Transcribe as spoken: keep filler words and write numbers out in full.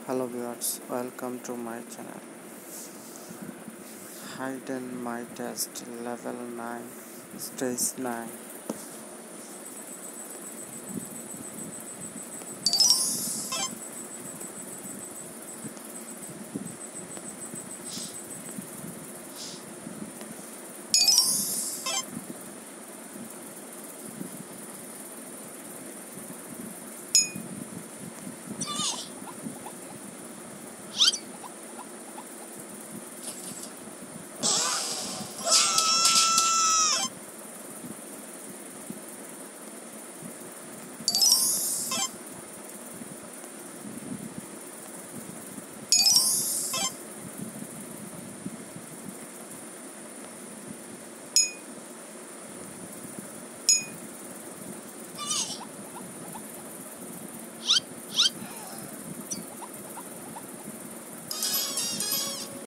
Hello viewers, welcome to my channel. Hidden my test level nine, stage nine.